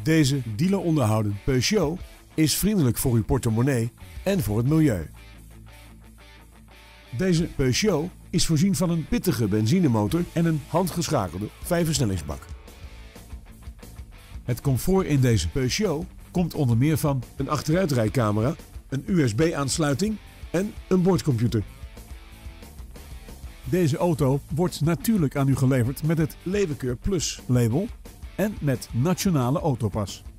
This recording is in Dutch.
Deze dealer onderhouden Peugeot is vriendelijk voor uw portemonnee en voor het milieu. Deze Peugeot is voorzien van een pittige benzinemotor en een handgeschakelde 5-versnellingsbak. Het comfort in deze Peugeot komt onder meer van een achteruitrijcamera, een USB-aansluiting en een boordcomputer. Deze auto wordt natuurlijk aan u geleverd met het Levenkeur Plus label en met Nationale Autopas.